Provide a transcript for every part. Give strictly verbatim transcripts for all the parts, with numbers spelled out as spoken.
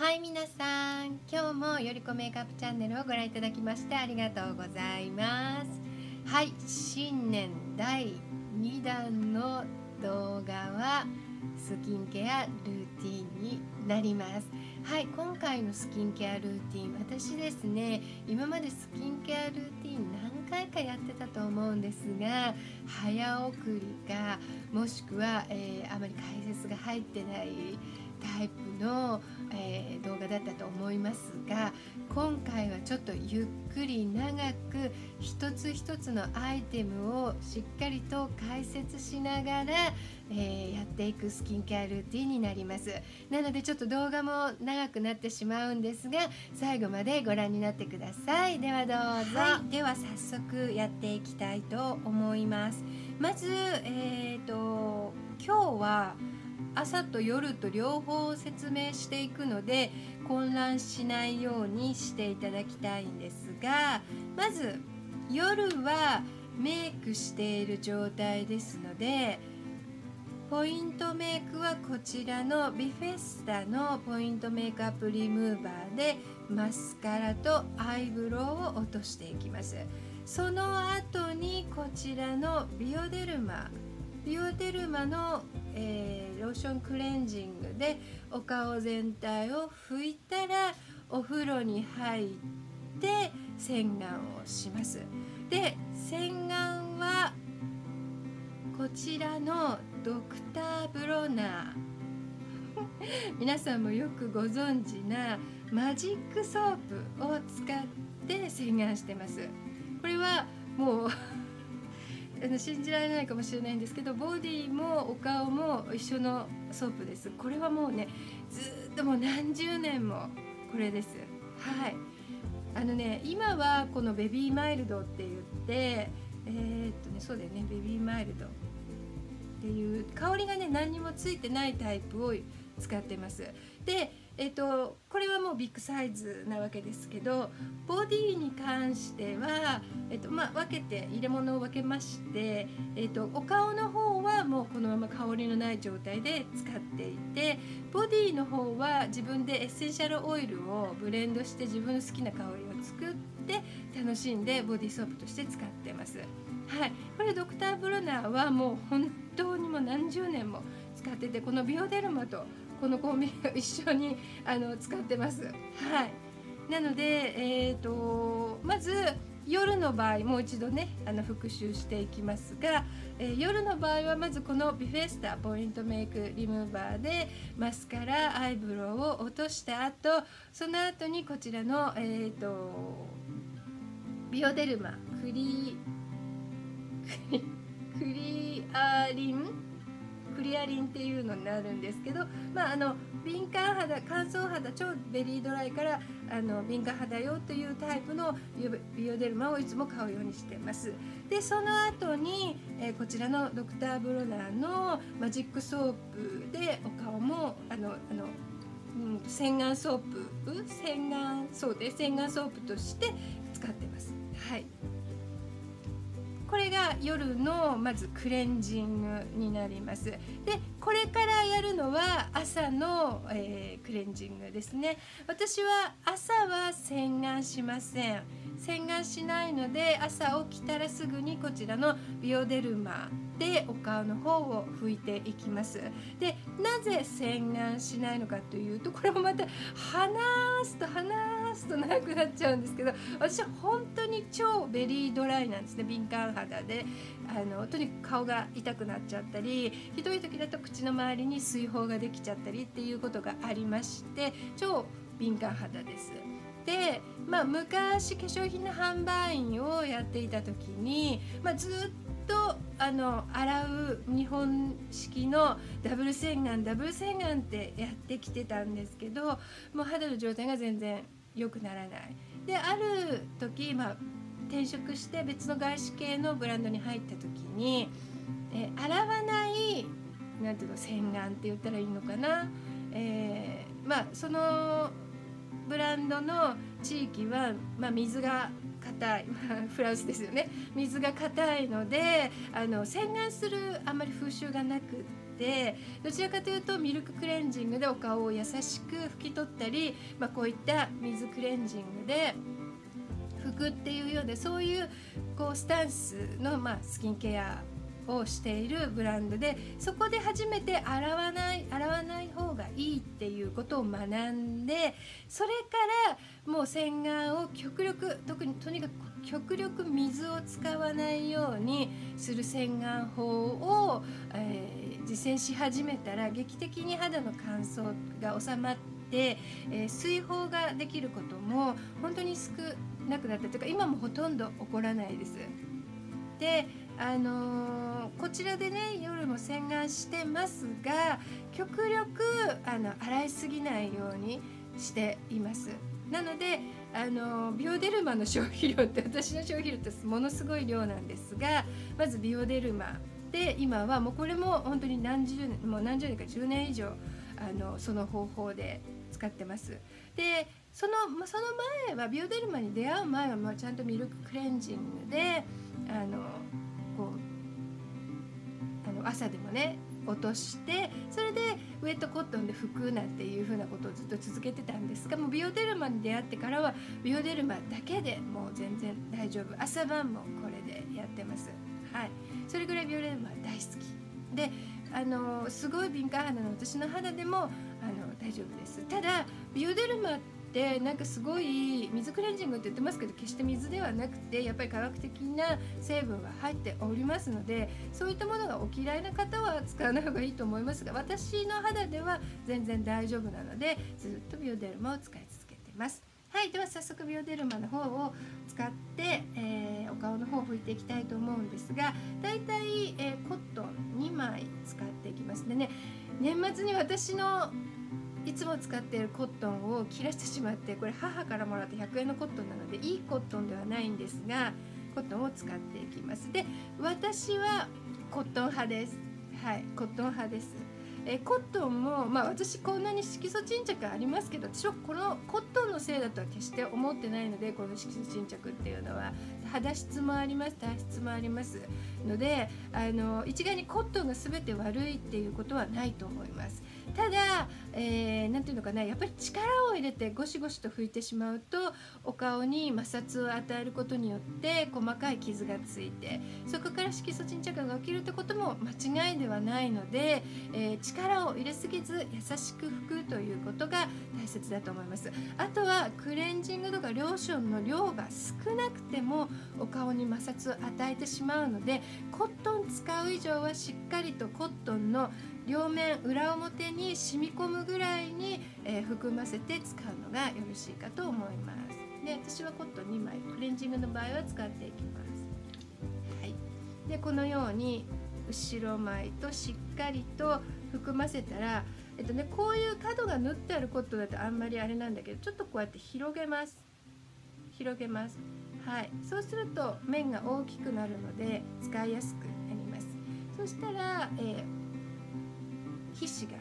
はい、皆さん、今日もよりこメイクアップチャンネルをご覧いただきましてありがとうございます。はい、新年だいにだんの動画はスキンケアルーティンになります。はい、今回のスキンケアルーティン、私ですね、今までスキンケアルーティン何回かやってたと思うんですが、早送りかもしくは、えー、あまり解説が入ってないタイプの、えー、動画だったと思いますが、今回はちょっとゆっくり長く一つ一つのアイテムをしっかりと解説しながら、えー、やっていくスキンケアルーティンになります。なのでちょっと動画も長くなってしまうんですが、最後までご覧になってください。ではどうぞ。はい、では早速やっていきたいと思います。まず、えーと、今日は朝と夜と両方説明していくので混乱しないようにしていただきたいんですが、まず夜はメイクしている状態ですので、ポイントメイクはこちらのビフェスタのポイントメイクアップリムーバーでマスカラとアイブロウを落としていきます。その後にこちらのビオデルマビオデルマの、えー、ローションクレンジングでお顔全体を拭いたらお風呂に入って洗顔をします。で、洗顔はこちらのドクターブロナー皆さんもよくご存知なマジックソープを使って洗顔してます。これはもう信じられないかもしれないんですけど、ボディもお顔も一緒のソープです。これはもうね、ずっともう何十年もこれです。はい、あのね、今はこのベビーマイルドって言って、えー、っとねそうだよね、ベビーマイルドっていう香りがね何にもついてないタイプを使ってます。で、えっと、これはもうビッグサイズなわけですけど、ボディに関しては、えっとまあ、分けて入れ物を分けまして、えっと、お顔の方はもうこのまま香りのない状態で使っていて、ボディの方は自分でエッセンシャルオイルをブレンドして自分の好きな香りを作って楽しんでボディソープとして使ってます。はい、これドクターブロナーはもう本当にもう何十年も使ってて、このビオデルマとこのコンビニを一緒にあの使ってます。はい、なので、えーと、まず夜の場合もう一度ねあの復習していきますが、えー、夜の場合はまずこのビフェスタポイントメイクリムーバーでマスカラアイブロウを落とした後、その後にこちらの、えーと、ビオデルマクリクリアリンクリアリンっていうのになるんですけど、まあ、あの敏感肌乾燥肌超ベリードライからあの敏感肌用というタイプのビオデルマをいつも買うようにしています。でその後に、えー、こちらのドクターブロナーのマジックソープでお顔もあのあの、うん、洗顔ソープ洗顔そうで洗顔ソープとして使ってます。はい、これが夜のまずクレンジングになります。でこれからやるのは朝の、えー、クレンジングですね。私は朝は洗顔しません。洗顔しないので朝起きたらすぐにこちらのビオデルマでお顔の方を拭いていきます。でなぜ洗顔しないのかというと、これもまた話すと話すと長くなっちゃうんですけど、私は本当に超ベリードライなんですね。敏感肌であのとにかく顔が痛くなっちゃったり、ひどい時だと口の周りに水疱ができちゃったりっていうことがありまして、超敏感肌です。で、まあ、昔化粧品の販売員をやっていた時に、まあ、ずっとあの洗う日本式のダブル洗顔ダブル洗顔ってやってきてたんですけど、もう肌の状態が全然良くならない。である時、まあ、転職して別の外資系のブランドに入った時に、え洗わないなんていうの洗顔って言ったらいいのかな、えー、まあそのブランドの地域は、まあ、水が硬いフランスですよね。水が硬いのであの洗顔するあまり風習がなくって、どちらかというとミルククレンジングでお顔を優しく拭き取ったり、まあ、こういった水クレンジングで拭くっていうようで、そういうこうスタンスの、まあ、スキンケアをしているブランドで、そこで初めて洗わない洗わない方がいいっていうことを学んで、それからもう洗顔を極力、特にとにかく極力水を使わないようにする洗顔法を、えー、実践し始めたら、劇的に肌の乾燥が収まって、えー、水疱ができることも本当に少なくなったというか、今もほとんど起こらないです。であのー、こちらでね夜も洗顔してますが、極力あの洗いすぎないようにしています。なのであのビオデルマの消費量って、私の消費量ってものすごい量なんですが、まずビオデルマで今はもうこれも本当に何十年もう何十年かじゅうねん以上あのその方法で使ってます。でそのその前はビオデルマに出会う前はまあちゃんとミルククレンジングであのこうあの朝でもね落として、それでウェットコットンで拭くなんていう風なことをずっと続けてたんですが、もうビオデルマに出会ってからはビオデルマだけでもう全然大丈夫、朝晩もこれでやってます。はい、それぐらいビオデルマ大好きで、あのすごい敏感肌の私の肌でもあの大丈夫です。ただビオデルマってなんかすごい水クレンジングって言ってますけど、決して水ではなくてやっぱり科学的な成分が入っておりますので、そういったものがお嫌いな方は使わない方がいいと思いますが、私の肌では全然大丈夫なのでずっとビオデルマを使い続けてます。はい、では早速ビオデルマの方を使って、えー、お顔の方を拭いていきたいと思うんですが、だいたい、えー、コットンにまい使っていきます。でね、年末に私のいつも使っているコットンを切らしてしまって、これ母からもらったひゃくえんのコットンなのでいいコットンではないんですが、コットンを使っていきます。で私はコットン派です。はい、コットン派です。えコットンも、まあ、私こんなに色素沈着ありますけど、私はこのコットンのせいだとは決して思ってないので、この色素沈着っていうのは肌質もあります、体質もありますので、あの一概にコットンが全て悪いっていうことはないと思います。ただ、えー、なんていうのかな、やっぱり力を入れてゴシゴシと拭いてしまうと、お顔に摩擦を与えることによって細かい傷がついて、そこから色素沈着が起きるってことも間違いではないので、えー、力を入れすぎず優しく拭くということが大切だと思います。あとはクレンジングとかローションの量が少なくてもお顔に摩擦を与えてしまうので、コットン使う以上はしっかりとコットンの両面裏表に染み込むぐらいに、えー、含ませて使うのがよろしいかと思います。で私はコットンにまい、クレンジングの場合は使っていきます。はい、でこのように後ろ前としっかりと含ませたら、えっとね、こういう角が縫ってあるコットンだとあんまりあれなんだけど、ちょっとこうやって広げます広げます。はい、そうすると面が大きくなるので使いやすくなります。そしたら、えー皮脂が、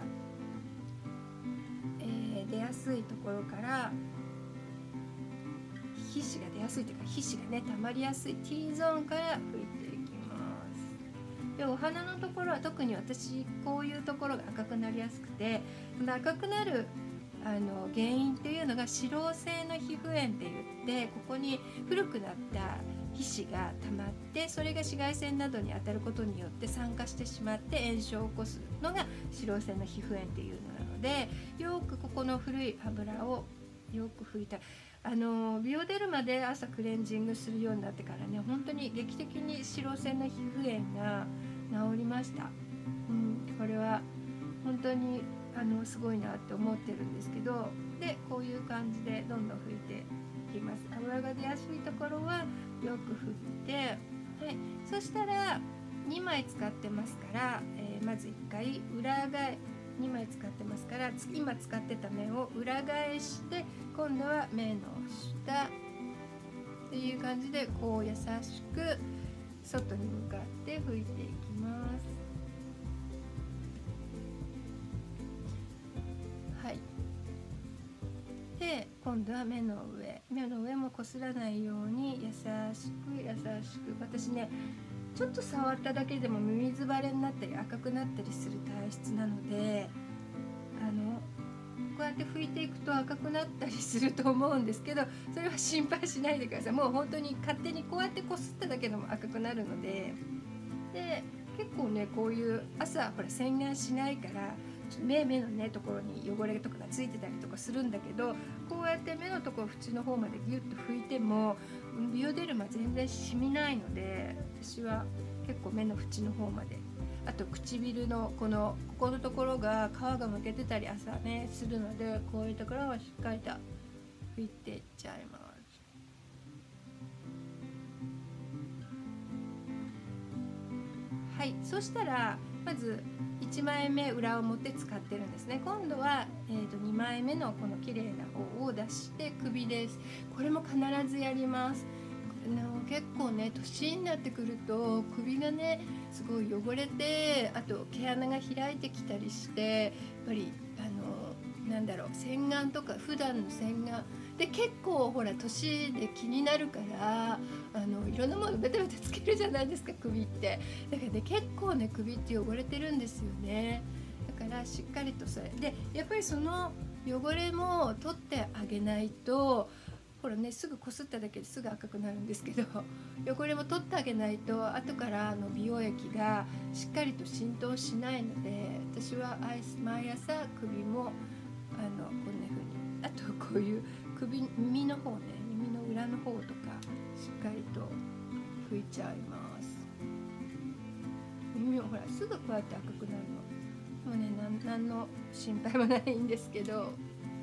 えー、出やすいところから、皮脂が出やすいというか皮脂がね溜まりやすい T ゾーンから拭いていきます。でお鼻のところは特に私こういうところが赤くなりやすくて、赤くなるあの原因っていうのが脂漏性の皮膚炎って言って、ここに古くなった皮脂が溜まって、それが紫外線などに当たることによって酸化してしまって炎症を起こすのが脂漏性の皮膚炎っていうのなので、よくここの古い油をよく拭いた。あのビオデルマで朝クレンジングするようになってからね、本当に劇的に脂漏性の皮膚炎が治りました。うん、これは本当にあのすごいなって思ってるんですけど、でこういう感じでどんどん拭いていきます。油が出やすいところはよく振って、はい、そしたらにまい使ってますから、えー、まずいっかい裏返にまい使ってますから、今使ってた面を裏返して、今度は目の下っていう感じでこう優しく外に向かって拭いていきます。はい、で今度は目の上目の上もこすらないように優しく優しく。私ねちょっと触っただけでもミミズ腫れになったり赤くなったりする体質なので、あのこうやって拭いていくと赤くなったりすると思うんですけど、それは心配しないでください。もう本当に勝手にこうやってこすっただけでも赤くなるので、で結構ねこういう朝ほら洗顔しないから目目のねところに汚れとかがついてたりとかするんだけど、こうやって目のところ縁の方までギュッと拭いてもビオデルマ全然染みないので、私は結構目の縁の方まで、あと唇のこのここのところが皮がむけてたり朝ねするので、こういうところはしっかりと拭いていっちゃいます。はい、そしたらまずいちまいめ裏表使ってるんですね。今度は、えー、とにまいめのこの綺麗な方を出して首です。これも必ずやります。の結構ね年になってくると首がねすごい汚れて、あと毛穴が開いてきたりして、やっぱりあのなんだろう洗顔とか普段の洗顔で結構ほら年で気になるから、あのいろんなものベタベタつけるじゃないですか首って。だからね結構ね首って汚れてるんですよね。だからしっかりとそれでやっぱりその汚れも取ってあげないと、ほらねすぐこすっただけですぐ赤くなるんですけど、汚れも取ってあげないと後からの美容液がしっかりと浸透しないので、私は毎朝首もあのこんな風に、あとこういう首耳の方ね、耳の裏の方とかしっかりと拭いちゃいます。耳もほらすぐこうやって赤くなるのもうね、何の心配もないんですけど、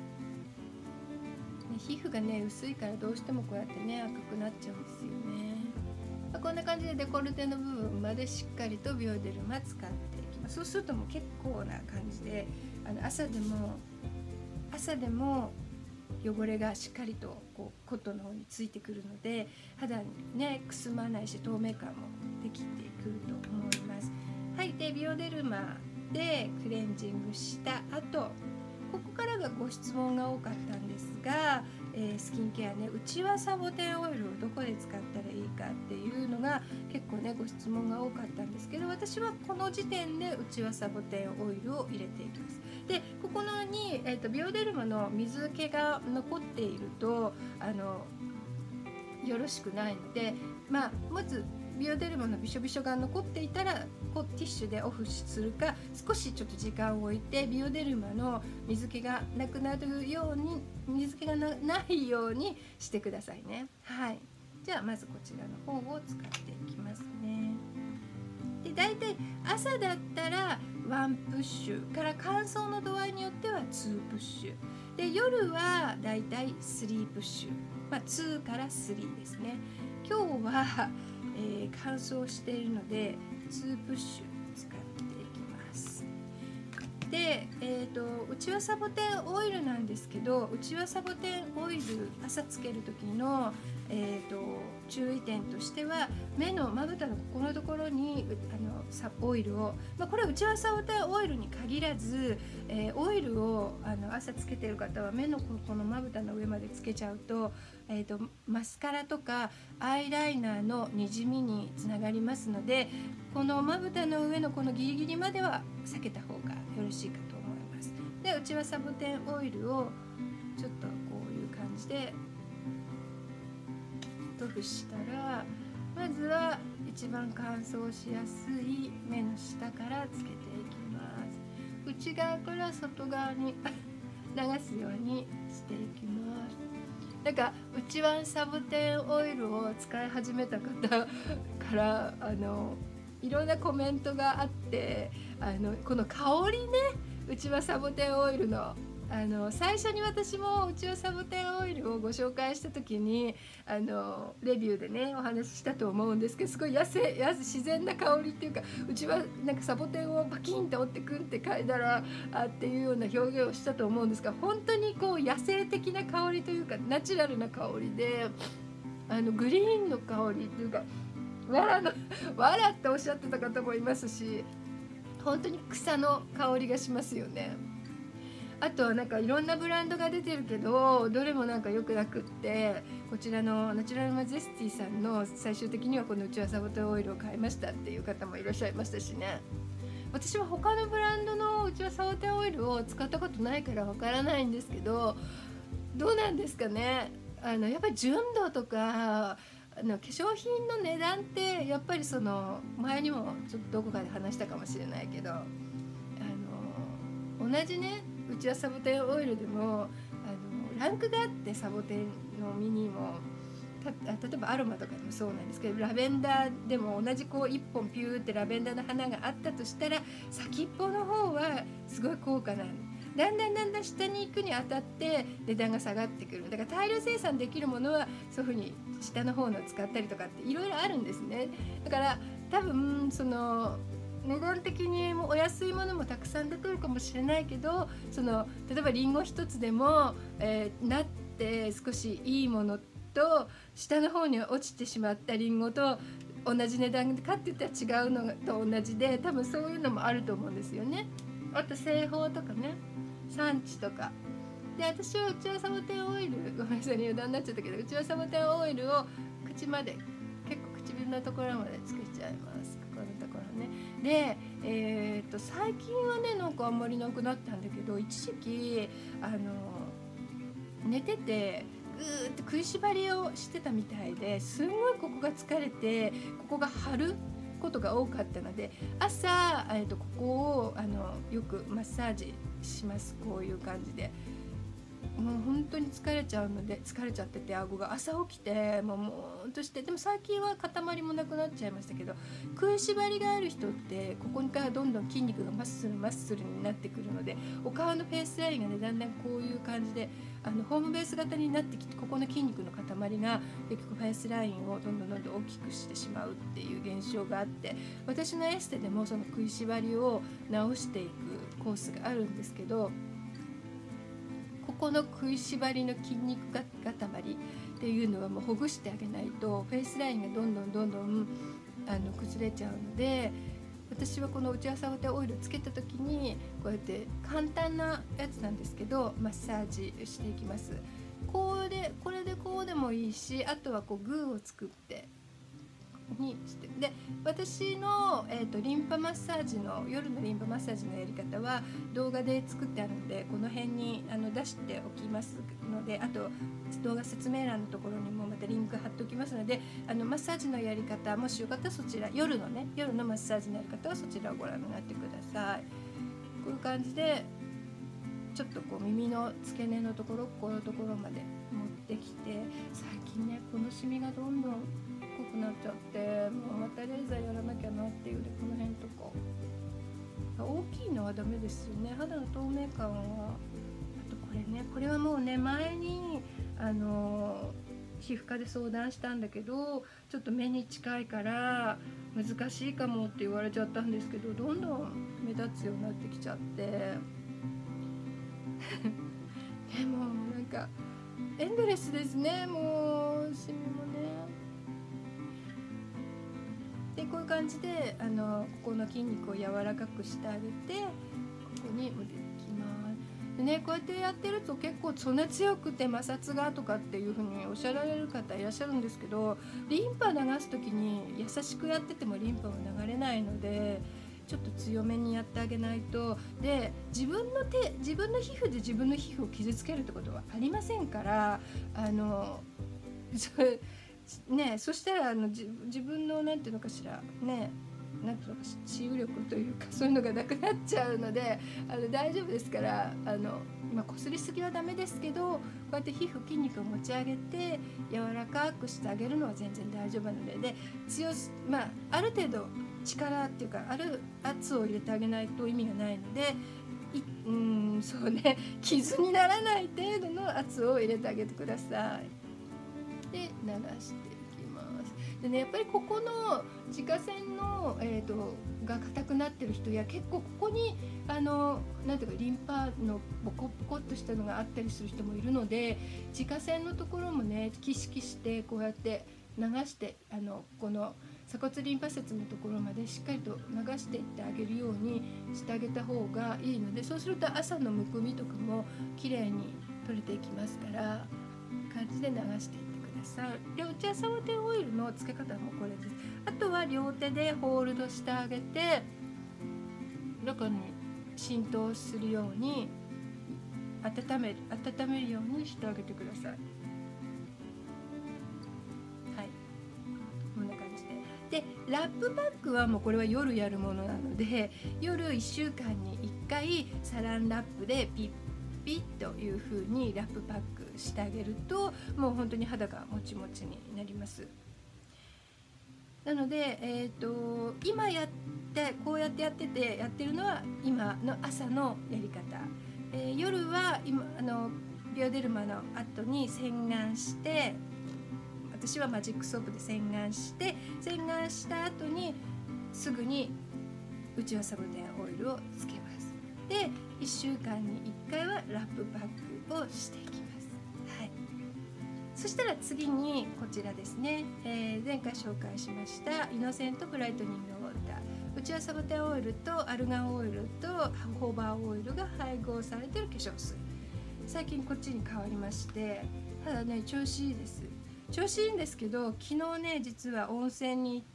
皮膚がね薄いからどうしてもこうやってね赤くなっちゃうんですよね。こんな感じでデコルテの部分までしっかりとビオデルマ使っていきます。そうするともう結構な感じで、あの朝でも朝でも汚れがしっかりとこうコットンの方についてくるので、肌にねくすまないし透明感もできてくると思います。はい、でビオデルマでクレンジングした後、ここからがご質問が多かったんですが、えー、スキンケアね、うちわサボテンオイルをどこで使ったらいいかっていうのが結構ねご質問が多かったんですけど、私はこの時点でうちわサボテンオイルを入れていきます。でここのに、えー、とビオデルマの水気が残っているとあのよろしくないので、まあまずビオデルマのびしょびしょが残っていたらこうティッシュでオフするか、少しちょっと時間を置いてビオデルマの水気がなくなるように水気が な, ないようにしてくださいね。はい、じゃあまずこちらの方を使っていきますね。でだいたい朝だったらワンプッシュから乾燥の度合いによってはツープッシュで、夜はだいたいスリープッシュ、まあ、ツーからスリーですね。今日はえー、乾燥しているのでツープッシュ使っていきます。で、えーと、うちわサボテンオイルなんですけど、うちわサボテンオイル朝つける時の、えーと、注意点としては、目のまぶたのここのところにあのサオイルを、まあ、これはうちわサボテンオイルに限らず、えー、オイルをあの朝つけてる方は目のここのまぶたの上までつけちゃうと、えーと、マスカラとかアイライナーのにじみにつながりますので、このまぶたの上のこのギリギリまでは避けた方がよろしいかと思います。でうちはサボテンオイルをちょっとこういう感じで塗布したら、まずは一番乾燥しやすい目の下からつけていきます。内側から外側に流すようにしていきます。なんかうちわサボテンオイルを使い始めた方からあのいろんなコメントがあって、あのこの香りね、うちわサボテンオイルのあの最初に私もうちわサボテンオイルをご紹介した時にあのレビューでねお話ししたと思うんですけど、すごいやせや自然な香りっていうか、うちはなんかサボテンをパキンと折ってくんって嗅いだらあっていうような表現をしたと思うんですが、本当にこう野生的な香りというかナチュラルな香りで、あのグリーンの香りっていうか、わらのわらっておっしゃってた方もいますし、本当に草の香りがしますよね。 あとはなんかいろんなブランドが出てるけどどれもなんか良くなくって、こちらのナチュラルマジェスティさんの最終的にはこのうちわサボテンオイルを買いましたっていう方もいらっしゃいましたしね。私は他のブランドのうちわサボテンオイルを使ったことないからわからないんですけど、どうなんですかね。あのやっぱり純度とかあの化粧品の値段ってやっぱりその前にもちょっとどこかで話したかもしれないけど、あの同じねうちわサボテンオイルでもあのランクがあって、サボテンの実にもた例えばアロマとかでもそうなんですけど、ラベンダーでも同じこういっぽんピューってラベンダーの花があったとしたら、先っぽの方はすごい高価なの。だんだんだんだん下に行くにあたって値段が下がってくる。だから大量生産できるものはそういうふうに下の方のを使ったりとかっていろいろあるんですね。だから多分その値段的にもお安いものもたくさん出てるかもしれないけど、その例えばリンゴ一つでも、えー、なって少しいいものと下の方に落ちてしまったリンゴと同じ値段かって言ったら違うのと同じで、多分そういうのもあると思うんですよね。あと製法とかね、産地とかで、私はうちわサボテンオイル、ごめんなさい余談になっちゃったけど、うちわサボテンオイルを口まで結構唇のところまでつけちゃいます。ここのところね。で、えー、っと最近はねなんかあんまりなくなったんだけど、一時期あの寝ててぐーっと食いしばりをしてたみたいで、すんごいここが疲れてここが張ることが多かったので、朝、えー、とここをあのよくマッサージします。こういう感じでもう本当に疲れちゃうので、疲れちゃってて顎が朝起きてもうもーんとして、でも最近は塊もなくなっちゃいましたけど、食いしばりがある人ってここからどんどん筋肉がマッスルマッスルになってくるので、お顔のフェイスラインがねだんだんこういう感じであのホームベース型になってきて、ここの筋肉の塊が結局フェイスラインをどんどんどんどん大きくしてしまうっていう現象があって、私のエステでもその食いしばりを直していくコースがあるんですけど、ここの食いしばりの筋肉が塊っていうのはもうほぐしてあげないとフェイスラインがどんどんどんどんあの崩れちゃうので、私はこのうちわサボテンオイルをつけた時にこうやって簡単なやつなんですけどマッサージしていきます。こうでこれでこうでもいいし、あとはこうグーを作ってにしてで、私の、えーと、リンパマッサージの夜のリンパマッサージのやり方は動画で作ってあるので、この辺にあの出しておきますので、あと動画説明欄のところにもまたリンク貼っておきますので、あのマッサージのやり方もしよかったらそちら、夜のね夜のマッサージのやり方はそちらをご覧になってください。こういう感じでちょっとこう耳の付け根のところ、ここのところまで持ってきて、最近ねこのシミがどんどん濃くなっちゃって、もうまたレーザーやらなきゃなっていうで、この辺とか大きいのはダメですよね。肌の透明感は、あとこれね、これはもうね前にあの皮膚科で相談したんだけど、ちょっと目に近いから難しいかもって言われちゃったんですけど、どんどん目立つようになってきちゃってでもなんかエンドレスですね、もうシミもね。でこういう感じであのここの筋肉を柔らかくしてあげて、ここに持ってきます。でね、こうやってやってると結構そんな強くて摩擦がとかっていう風におっしゃられる方いらっしゃるんですけど、リンパ流す時に優しくやっててもリンパは流れないので、ちょっと強めにやってあげないと。で自分の手自分の皮膚で自分の皮膚を傷つけるってことはありませんから、あのそね、そしたらあの自分のなんていうのかしらね、なんていうのか治癒力というかそういうのがなくなっちゃうので、あの大丈夫ですから、あのまあ、こすりすぎはダメですけど、こうやって皮膚筋肉を持ち上げて柔らかくしてあげるのは全然大丈夫なので、で強す、まあ、ある程度力っていうかある圧を入れてあげないと意味がないので、いうんそうね、傷にならない程度の圧を入れてあげてください。で流していきます。でね、やっぱりここの自家線の、えーと、が硬くなってる人や、結構ここにあのなんていうかリンパのボコボコっとしたのがあったりする人もいるので、自家線のところもね意識してこうやって流して、あのこの鎖骨リンパ節のところまでしっかりと流していってあげるようにしてあげた方がいいので、そうすると朝のむくみとかもきれいに取れていきますから、感じで流していってください。で、内輪サボテンオイルのつけ方もこれです。あとは両手でホールドしてあげて、中に浸透するように温める温めるようにしてあげてください。はい、こんな感じで。で、ラップパックはもうこれは夜やるものなので、夜いっしゅうかんにいっかいサランラップでピッピッという風にラップパックしてあげると、もう本当に肌がもちもちになります。なので、えーと、今やってこうやってやっててやってるのは今の朝のやり方、えー、夜は今あのビオデルマの後に洗顔して、私はマジックソープで洗顔して洗顔した後にすぐに内輪サボテンオイルをつけます。で、いっしゅうかんにいっかいはラップパックをしていきます。はい、そしたら次にこちらですね、えー、前回紹介しましたイノセントブライトニングウォーター、内輪サボテンオイルとアルガンオイルとホーバーオイルが配合されている化粧水、最近こっちに変わりまして、ただね調子いいです。調子いいんですけど、昨日ね実は温泉に行って、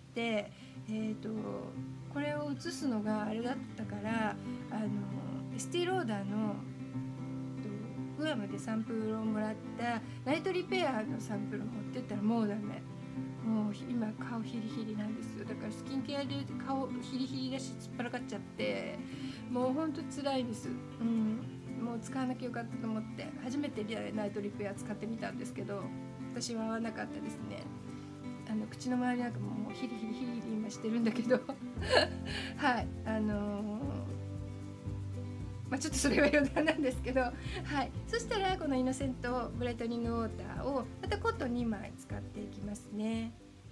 えーとこれを移すのがあれだったから、あのエスティローダーのグアムでサンプルをもらったナイトリペアのサンプルを持ってったらもうダメ、もう今顔ヒリヒリなんですよ。だからスキンケアで顔ヒリヒリだし突っ張らかっちゃって、もうほんと辛いです。うん、もう使わなきゃよかったと思って初めてナイトリペア使ってみたんですけど、私は合わなかったですね。あの口の周りなんかももうヒリヒリヒリヒリ今してるんだけどはい、あのーまあ、ちょっとそれは余談なんですけど、はい、そしたらこのイノセントブライトニングウォーターをまたコットンにまい使っていきますね。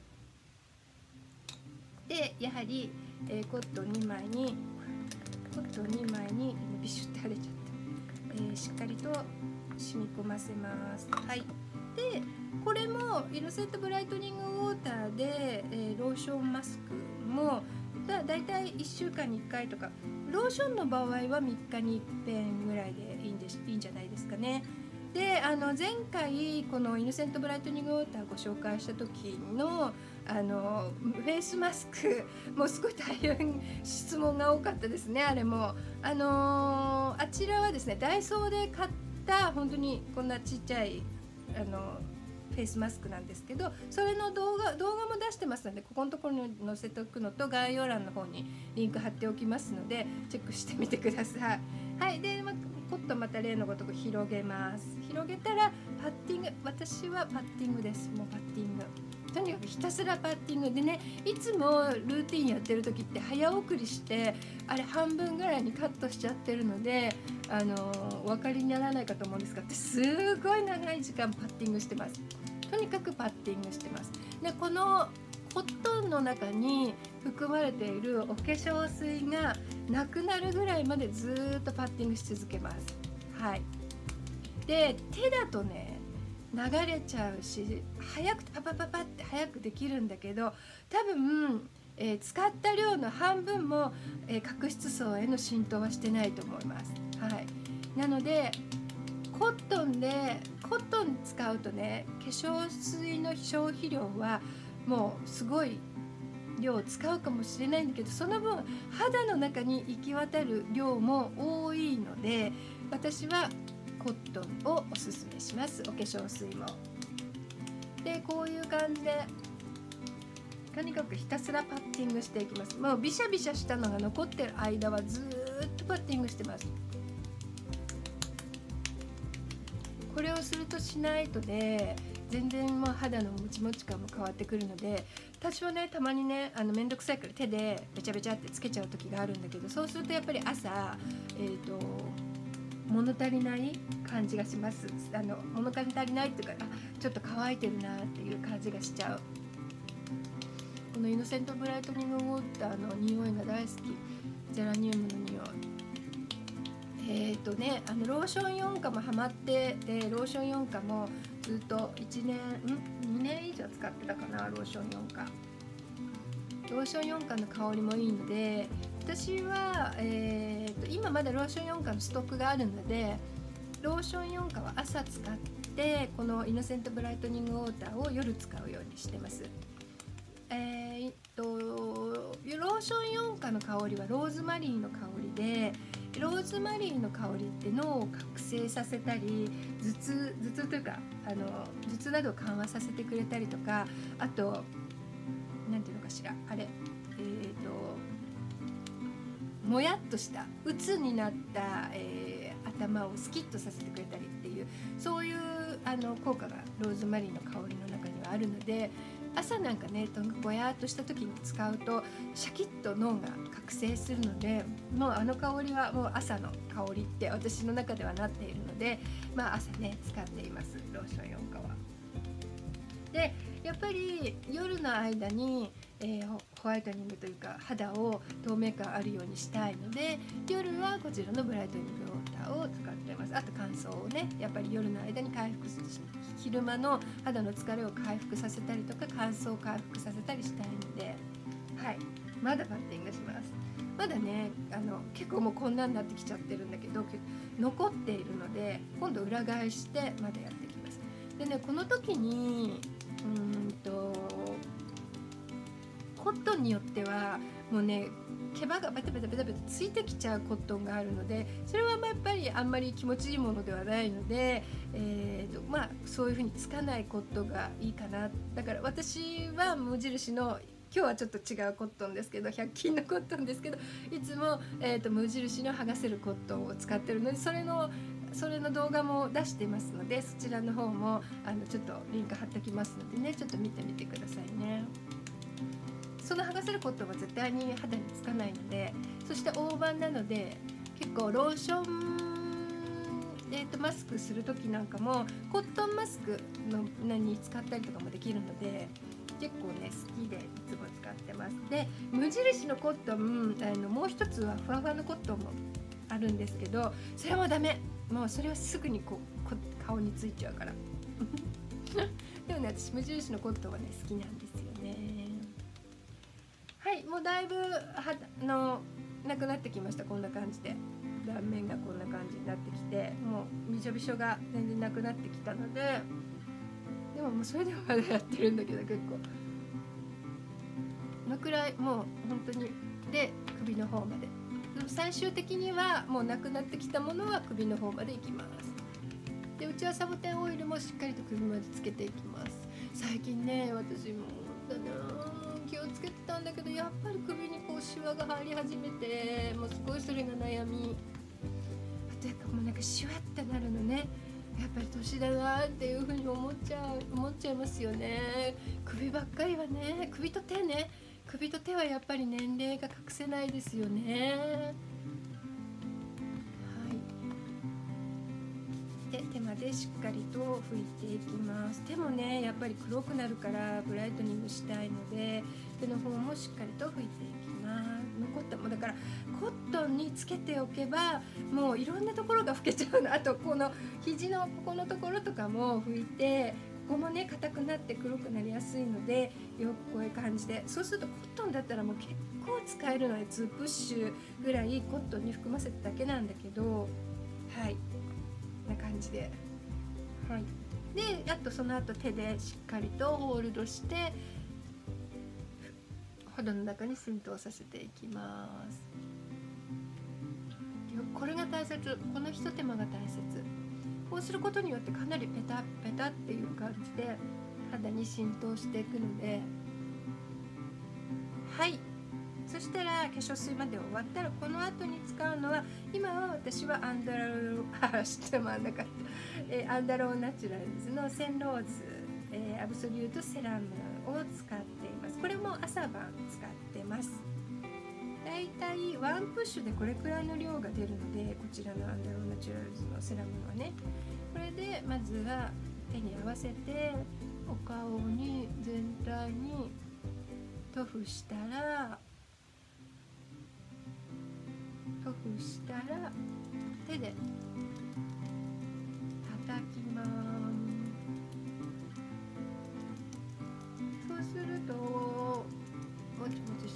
で、やはり、えー、コットンにまいにコットンにまいにビシュって腫れちゃった、えー、しっかりと染み込ませます。はい、でこれもイノセントブライトニングウォーターで、えー、ローションマスクもだだいたいいっしゅうかんにいっかいとか、ローションの場合はみっかにいっぺんぐらいでいいんです、いいんじゃないですかね。で、あの前回このイノセントブライトニングウォーターご紹介した時のあのフェイスマスクもうすごい大変質問が多かったですね。あれもあのー、あちらはですねダイソーで買った本当にこんなちっちゃいあのフェイスマスクなんですけど、それの動画動画も出してますので、ここのところに載せておくのと概要欄の方にリンク貼っておきますのでチェックしてみてください。はい、で、ま、コットンまた例のごとく広げます。広げたらパッティング、私はパッティングです。もうパッティング、とにかくひたすらパッティングでね、いつもルーティンやってる時って早送りしてあれ半分ぐらいにカットしちゃってるので、あのお分かりにならないかと思うんですが、すごい長い時間パッティングしてます。とにかくパッティングしてます。で、このコットンの中に含まれているお化粧水がなくなるぐらいまでずっとパッティングし続けます。はい。で、手だとね流れちゃうし、早くパパパパって早くできるんだけど、多分、えー、使った量の半分も、えー、角質層への浸透はしてないと思います。はい。なのでコットンでコットン使うとね、化粧水の消費量はもうすごい量を使うかもしれないんだけど、その分肌の中に行き渡る量も多いので、私はコットンをおすすめします。お化粧水も。で、こういう感じでとにかくひたすらパッティングしていきます。もうビシャビシャしたのが残ってる間はずーっとパッティングしてます。これをするとしないとで全然もう肌のもちもち感も変わってくるので、私はねたまにねあのめんどくさいから手でべちゃべちゃってつけちゃう時があるんだけど、そうするとやっぱり朝えーと物足りない感じがします。あの物足りないっていうか、あ、ちょっと乾いてるなっていう感じがしちゃう。このイノセントブライトニングウォーターの匂いが大好き。ゼラニウムの匂い。えーとね、あのローションよんかもハマってで、ローションよんかもずっといちねん、んにねん以上使ってたかな、ローションよんか。 ローションよんかの香りもいいので、私は、えー、と今まだローションよんかのストックがあるので、ローションよんかは朝使ってこのイノセントブライトニングウォーターを夜使うようにしてます。えー、っとローションよんかの香りはローズマリーの香りで、ローズマリーの香りって脳を覚醒させたり、頭痛頭痛というかあの頭痛などを緩和させてくれたりとか、あとなんていうのかしら、あれえー、っともやっとした鬱になった、えー、頭をスキッとさせてくれたりっていう、そういうあの効果がローズマリーの香りの中にはあるので、朝なんかねぼやっとした時に使うとシャキッと脳が覚醒するので、もうあの香りはもう朝の香りって私の中ではなっているので、まあ朝ね使っています、ローションよんかは。でやっぱり夜の間に、えー、ホワイトニングというか肌を透明感あるようにしたいので、夜はこちらのブライトニングウォーターを使ってます。あと乾燥をねやっぱり夜の間に回復し、昼間の肌の疲れを回復させたりとか乾燥を回復させたりしたいので、はい、まだバッティングします。まだねあの結構もうこんなになってきちゃってるんだけど、残っているので今度裏返してまだやってきます。でね、この時にうーんとコットンによってはもうね毛羽がバタバタバタバタついてきちゃうコットンがあるので、それはまあやっぱりあんまり気持ちいいものではないので、えーとまあ、そういう風につかないコットンがいいかな。だから私は無印の今日はちょっと違うコットンですけど、ひゃく均のコットンですけど、いつも、えーと無印の剥がせるコットンを使ってるので、それのそれの動画も出してますので、そちらの方もあのちょっとリンク貼っておきますのでね、ちょっと見てみてくださいね。その剥がせるコットンは絶対に肌につかないので、そして大判なので結構ローション、えー、とマスクする時なんかもコットンマスクの何に使ったりとかもできるので、結構ね好きでいつも使ってます。で無印のコットン、あのもう一つはふわふわのコットンもあるんですけど、それもダメ、もうそれはすぐにこう顔についちゃうからでもね、私無印のコットンはね好きなんですよね。はい、もうだいぶはのなくなってきました。こんな感じで断面がこんな感じになってきて、もうびしょびしょが全然なくなってきたので、でももうそれでもまだやってるんだけど、結構のくらいもう本当にで首の方まで、でも最終的にはもうなくなってきたものは首の方までいきます。でうちはサボテンオイルもしっかりと首までつけていきます。最近ね私もだな気をつけてたんだけど、やっぱり首にこうシワが入り始めて、もうすごいそれが悩み。あとやっぱもうなんかシワってなるのね、やっぱり年だなっていう風に思っちゃう思っちゃいますよね。首ばっかりはね、首と手ね、首と手はやっぱり年齢が隠せないですよね。で手までしっかりと拭いていきます。手もねやっぱり黒くなるからブライトニングしたいので、手の方もしっかりと拭いていきます。残ったもだからコットンにつけておけばもういろんなところが拭けちゃうの。あとこの肘のここのところとかも拭いて、ここもね硬くなって黒くなりやすいので、よくこういう感じで、そうするとコットンだったらもう結構使えるのでにプッシュぐらいコットンに含ませただけなんだけど、はいな感じで、はい、であとその後手でしっかりとホールドして肌の中に浸透させていきます。これが大切、このひと手間が大切。こうすることによってかなりペタペタっていう感じで肌に浸透していくので、はい、そしたら化粧水まで終わったら、この後に使うのは、今は私はアンダローあ知ってもらわなかった、えー、アンダローナチュラルズのセンローズ、えー、アブソリュートセラムを使っています。これも朝晩使ってます。だいたいワンプッシュでこれくらいの量が出るので、こちらのアンダローナチュラルズのセラムはね、これでまずは手に合わせてお顔に全体に塗布したら塗布したら手で叩きます。そうするともちもち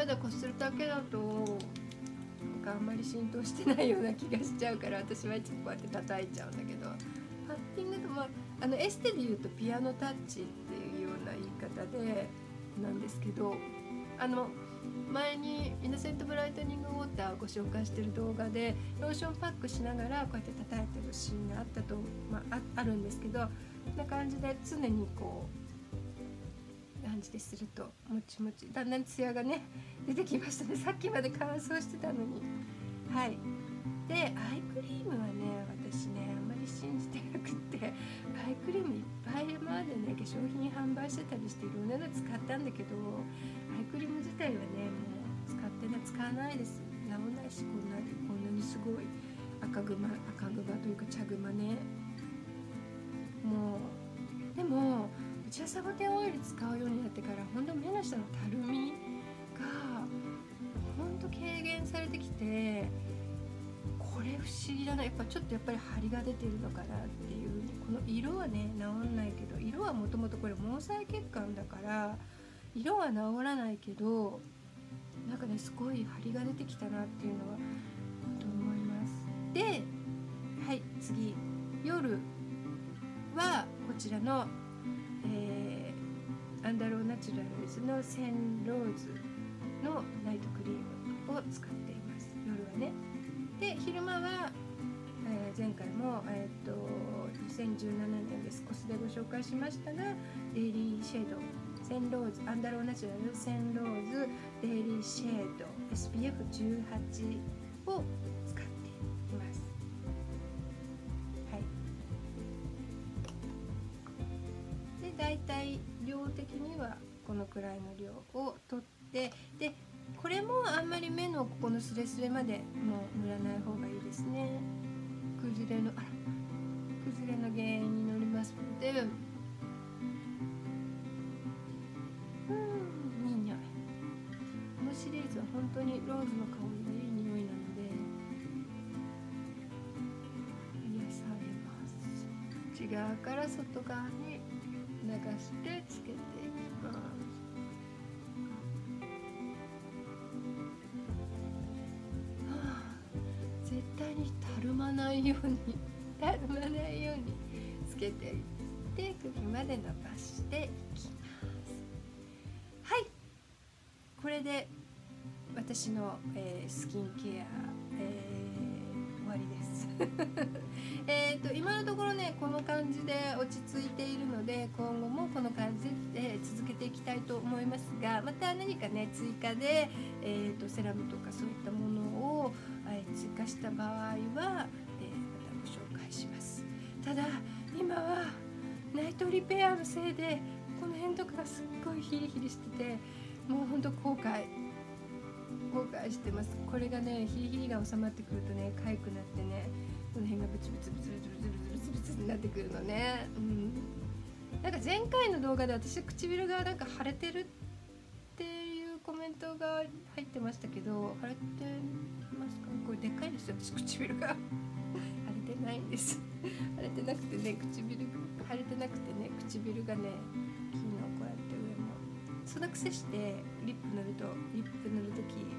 ただこするだけだとなんかあんまり浸透してないような気がしちゃうから、私はいつもこうやって叩いちゃうんだけど、パッティングと、まあ、あのエステでいうとピアノタッチっていうような言い方でなんですけど、あの前にイノセントブライトニングウォーターをご紹介してる動画でローションパックしながらこうやって叩いてるシーンがあったと、まあ、あ, あるんですけど、こんな感じで常にこう感じでするともちもち、だんだんツヤがね出てきましたね。さっきまで乾燥してたのに。はい。でアイクリームはね、私ねあんまり信じてなくって、アイクリームいっぱい今までね化粧品販売してたりしていろんなの使ったんだけど、アイクリーム自体はねもう使ってね使わないです。治らないし、こんなにこんなにすごい赤グマ赤グマというか茶グマね。もうでもうちはサボテンオイル使うようになってから本当目の下のたるみが本当軽減されてきて、これ不思議だな。やっぱちょっとやっぱり張りが出てるのかなっていう。この色はね治んないけど、色はもともとこれ毛細血管だから色は治らないけど、なんかねすごい張りが出てきたなっていうのは本当思います。で、はい、次夜はこちらの、えー、アンダローナチュラルズのセンローズのナイトクリームを使っています、夜はね。で昼間は、えー、前回も、えー、とにせんじゅうななねんで少しでご紹介しましたが、デイリーシェードセンローズアンダローナチュラルセンローズデイリーシェード エスピーエフじゅうはち を使っています。はい。でだいたい量的にはこのくらいの量を取って、でこれもあんまり目のここのスレスレまでもう塗らない方がいいですね。崩れのあら崩れの原因になりますので、うんいい匂い。このシリーズは本当にローズの香りがいい匂いなので癒されます。内側から外側に流してつけていきます。絶対にたるまないようにたるまないようにつけていって首まで伸ばしていきます。はい、これで私の、えー、スキンケア、えー、終わりですえと今のところねこの感じで落ち着いているので、今後もこの感じで続けていきたいと思いますが、また何かね追加で、えー、とセラムとかそういったものを追加した場合は、えー、またご紹介します。ただ今はナイトリペアのせいでこの辺とかがすっごいヒリヒリしてて、もうほんと後悔後悔してます。これがねヒリヒリが収まってくるとね痒くなってね、この辺がブツブツブツブツブツブツブツになってくるのね。うん、なんか前回の動画で私唇がなんか腫れてるっていうコメントが入ってましたけど、腫れてますか？これでっかいですよ、私唇が腫れてないんです腫れてなくてね、唇腫れてなくてね、唇がね大きいの、こうやって上も。その癖してリップ塗るとリップ塗るとき大きい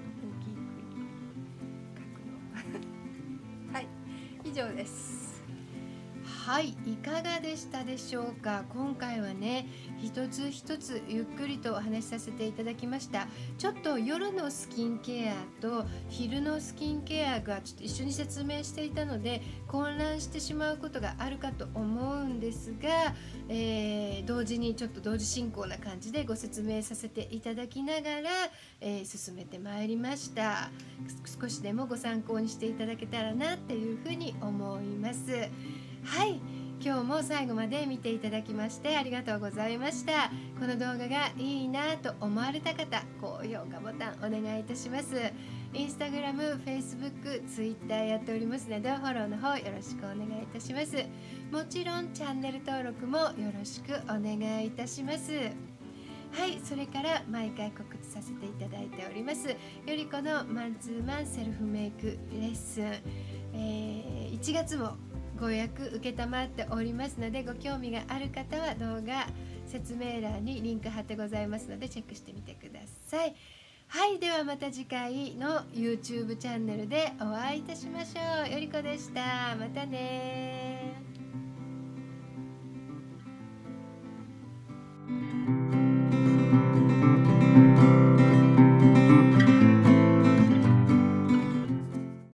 描くのはい、以上です。はい、いかがでしたでしょうか。今回はね一つ一つゆっくりとお話しさせていただきました。ちょっと夜のスキンケアと昼のスキンケアがちょっと一緒に説明していたので混乱してしまうことがあるかと思うんですが、えー、同時にちょっと同時進行な感じでご説明させていただきながら、えー、進めてまいりました。少しでもご参考にしていただけたらなっていうふうに思います。はい、今日も最後まで見ていただきましてありがとうございました。この動画がいいなと思われた方、高評価ボタンお願いいたします。インスタグラム、フェイスブック、ツイッターやっておりますのでフォローの方よろしくお願いいたします。もちろんチャンネル登録もよろしくお願いいたします。はい、それから毎回告知させていただいておりますよりこのマンツーマンセルフメイクレッスン、えー、いちがつもご予約受けたまっておりますので、ご興味がある方は動画説明欄にリンク貼ってございますのでチェックしてみてください。 はい、ではまた次回の YouTube チャンネルでお会いいたしましょう。よりこでした。またね。